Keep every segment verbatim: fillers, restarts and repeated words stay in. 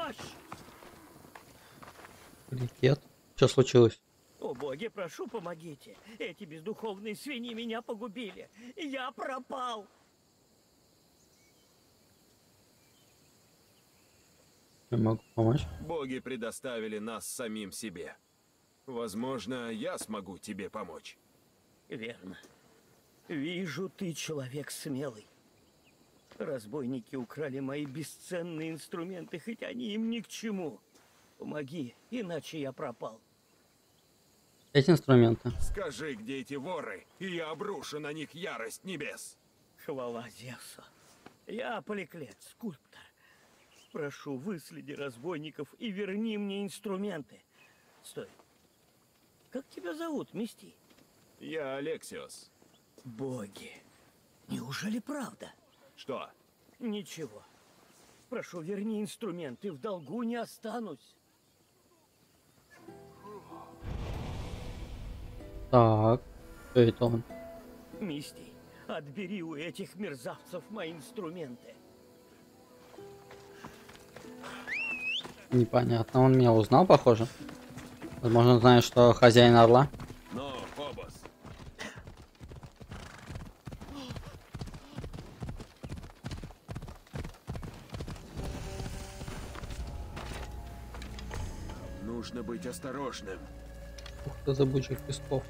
помощь! Рикет. Что случилось? О боги, прошу, помогите. Эти бездуховные свиньи меня погубили. Я пропал. Я могу помочь? Боги предоставили нас самим себе. Возможно, я смогу тебе помочь. Верно. Вижу, ты человек смелый. Разбойники украли мои бесценные инструменты, хоть они им ни к чему. Помоги, иначе я пропал. Эти инструменты. Скажи, где эти воры, и я обрушу на них ярость небес. Хвала Зевсу. Я Поликлет, скульптор. Прошу, выследи разбойников и верни мне инструменты. Стой. Как тебя зовут, Мисти? Я Алексиос. Боги. Неужели правда? Что? Ничего. Прошу, верни инструменты, в долгу не останусь. Так. Что это он? Мисти, отбери у этих мерзавцев мои инструменты. Непонятно. Он меня узнал, похоже. Возможно, он знает, что хозяин орла. Но, Фобос. Нужно быть осторожным. Ух ты, зыбучих песков.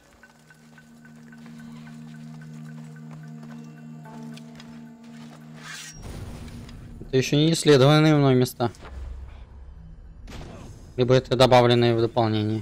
Это еще не исследованные мной места. Либо это добавленные в дополнение.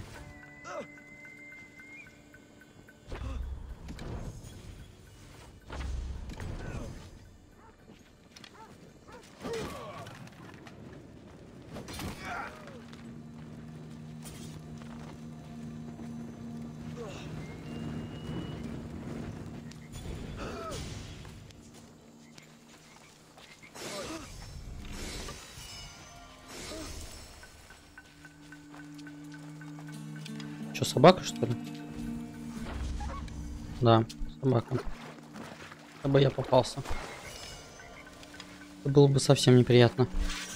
Что, собака, что ли? Да, собака. Чтобы я попался. Это было бы совсем неприятно.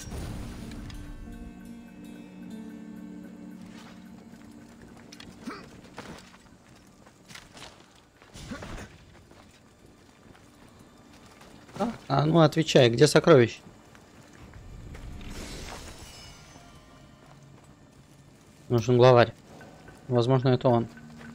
А, а, ну отвечай, где сокровище? Нужен главарь. Возможно, это он.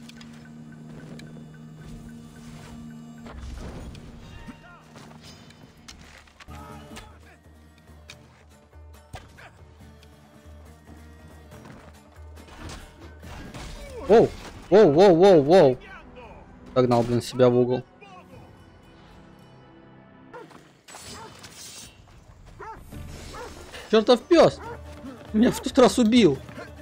Воу! Воу, воу, воу, воу! Погнал, блин, себя в угол. Чертов пес! Меня в тот раз убил!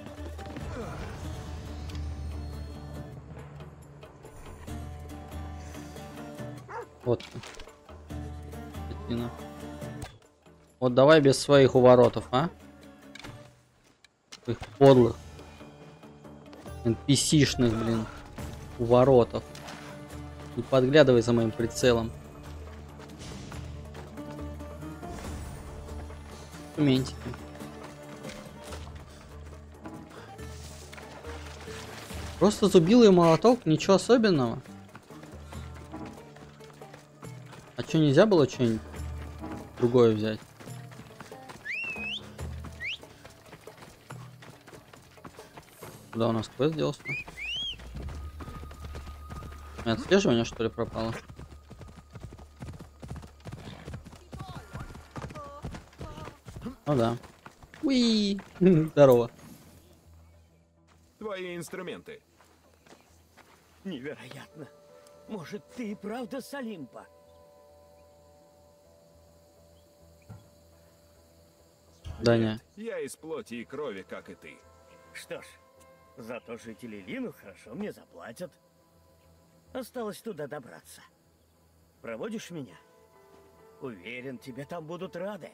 Вот. Скотина. Вот давай без своих уворотов, а? Их подлых. эн пи си-шных, блин. Уворотов. Не подглядывай за моим прицелом. Документики. Просто зубило и молоток, ничего особенного. А что, нельзя было что-нибудь другое взять? Куда у нас квест делся? Отслеживание, что ли, пропало? Ну да. Уи! Здорово. Твои инструменты. Невероятно. Может, ты и правда с Олимпа? Да не. Я из плоти и крови, как и ты. Что ж, зато жители Лину хорошо мне заплатят. Осталось туда добраться. Проводишь меня? Уверен, тебе там будут рады.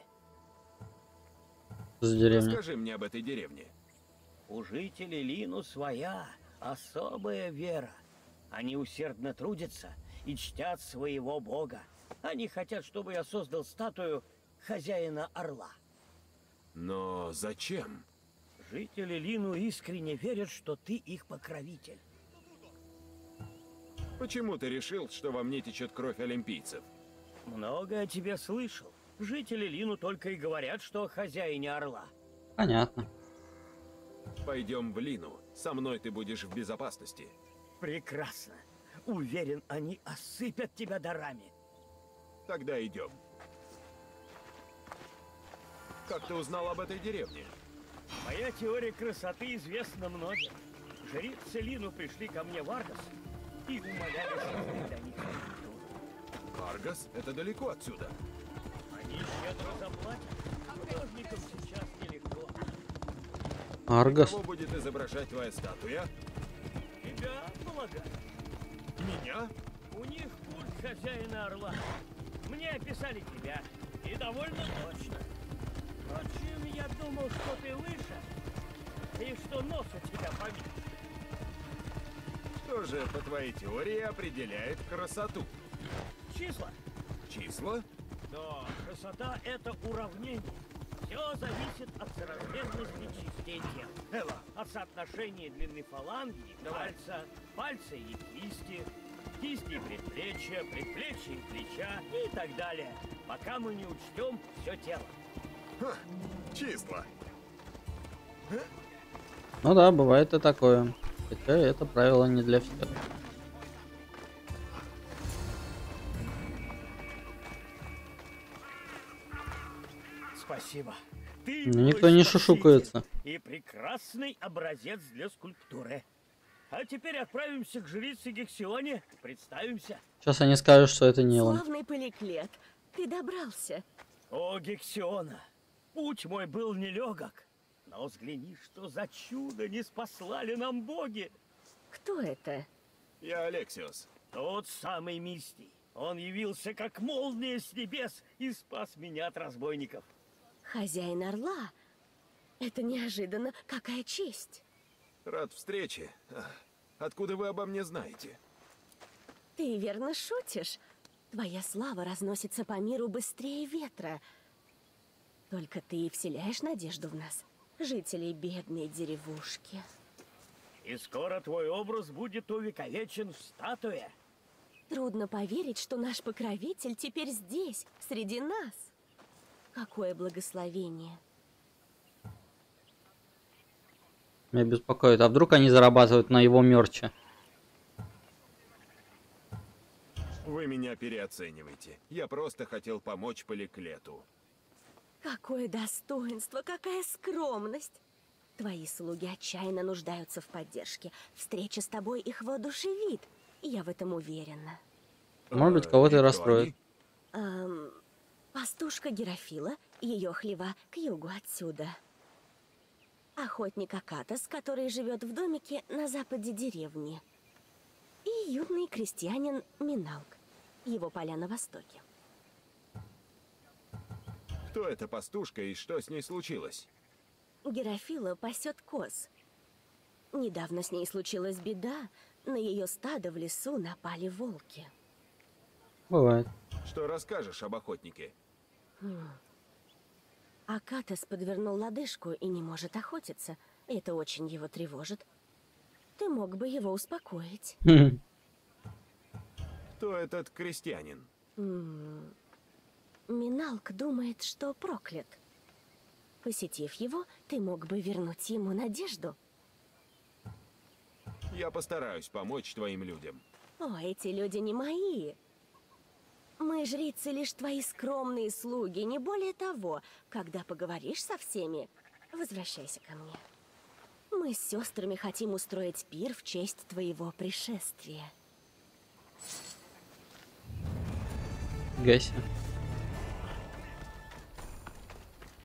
За деревню. Расскажи мне об этой деревне. У жителей Лину своя особая вера. Они усердно трудятся и чтят своего бога. Они хотят, чтобы я создал статую хозяина орла. Но зачем? Жители Лину искренне верят, что ты их покровитель. Почему ты решил, что во мне течет кровь олимпийцев? Много о тебе слышал. Жители Лину только и говорят, что о хозяине Орла. Понятно. Пойдем в Лину. Со мной ты будешь в безопасности. Прекрасно. Уверен, они осыпят тебя дарами. Тогда идем. Как ты узнал об этой деревне? Моя теория красоты известна многим. Жрицы Лину пришли ко мне в Аргос и умоляли создать для них скульптуру. Аргос? Это далеко отсюда. Они щедро заплатят. Художникам сейчас нелегко. Аргос. Кого будет изображать твоя статуя? Тебя, полагаю. Меня? У них культ хозяина Орла. Мне описали тебя. И довольно точно. Впрочем, я думал, что ты выше. И что нос у тебя поменьше. Что же, по твоей теории, определяет красоту? Числа? Числа? Да, красота — это уравнение. Все зависит от соразмерности частей тела. От соотношения длины фаланги и пальца, пальца и кисти, кисти и предплечья, предплечья и плеча и так далее, пока мы не учтем все тело. Ха, числа. Ну да, бывает и такое. Хотя это правило не для всех. Спасибо. Ты Ну, мой никто не спаситель шушукается. И прекрасный образец для скульптуры. А теперь отправимся к жрице Гексионе, представимся. Сейчас они скажут, что это не он. Славный Поликлет, ты добрался. О, Гексиона, путь мой был нелегок. Но взгляни, что за чудо не спаслали нам боги. Кто это? Я Алексиос. Тот самый Мистий. Он явился как молния с небес и спас меня от разбойников. Хозяин Орла? Это неожиданно. Какая честь. Рад встрече. Ах, откуда вы обо мне знаете? Ты верно шутишь? Твоя слава разносится по миру быстрее ветра. Только ты и вселяешь надежду в нас, жителей бедной деревушки. И скоро твой образ будет увековечен в статуе. Трудно поверить, что наш покровитель теперь здесь, среди нас. Какое благословение. Меня беспокоит. А вдруг они зарабатывают на его мерче? Вы меня переоцениваете. Я просто хотел помочь Поликлету. Какое достоинство, какая скромность. Твои слуги отчаянно нуждаются в поддержке. Встреча с тобой их воодушевит. Я в этом уверена. Может быть, А, кого-то и и кто расстроит. они? Эм, пастушка Герафила, ее хлева к югу отсюда. Охотник Акатас, который живет в домике на западе деревни. И юный крестьянин Миналк, его поля на востоке. Кто эта пастушка и что с ней случилось? Герафила пасет коз. Недавно с ней случилась беда. На ее стадо в лесу напали волки. Бывает. Что расскажешь об охотнике? Акатас подвернул лодыжку и не может охотиться. Это очень его тревожит. Ты мог бы его успокоить. Кто этот крестьянин? М, Миналк думает, что проклят. Посетив его, ты мог бы вернуть ему надежду. Я постараюсь помочь твоим людям. О, эти люди не мои. Мы, жрицы, лишь твои скромные слуги, не более того. Когда поговоришь со всеми, возвращайся ко мне. Мы с сестрами хотим устроить пир в честь твоего пришествия. Гайся.